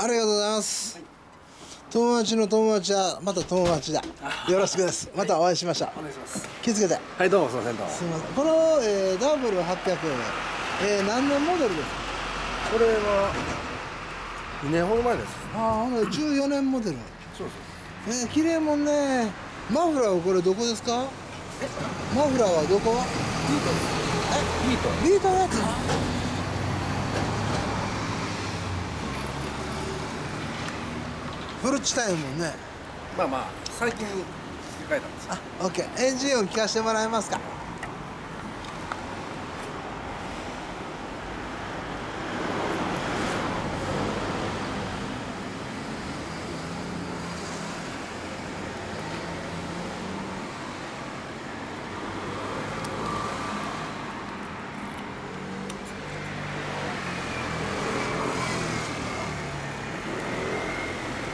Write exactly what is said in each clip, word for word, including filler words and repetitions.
ありがとうございます。友達の友達はまた友達だ。よろしくです。またお会いしました。 お願いします。 気をつけて。 はい、どうもすみません、どうも。 すみません。この、えー、ダブルはっぴゃく、えー、何年モデルですか？ これはにねんほど前です。 ああ、ほんならじゅうよねんモデル。 そうえー、綺麗もんね。マフラーはこれどこですか？マフラーはどこ？ ビートです。え、ビート。 ビートのやつ。フルチタイムもんね。 まあまあ、最近付け替えたんですよ。 あ、オッケー。エンジン音聞かせてもらえますか？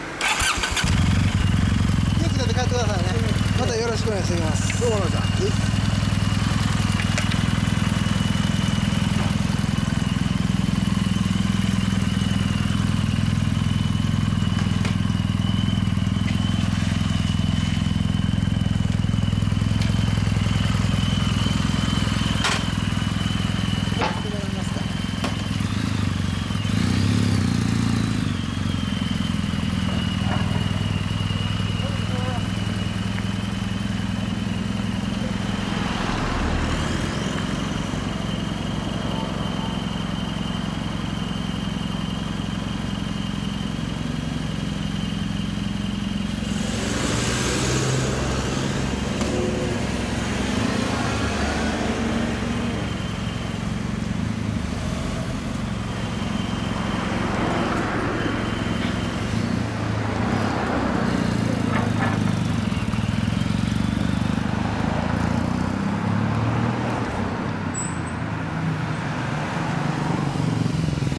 元気になって帰ってくださいね。またよろしくお願いしておきます。 どうも、じゃあ。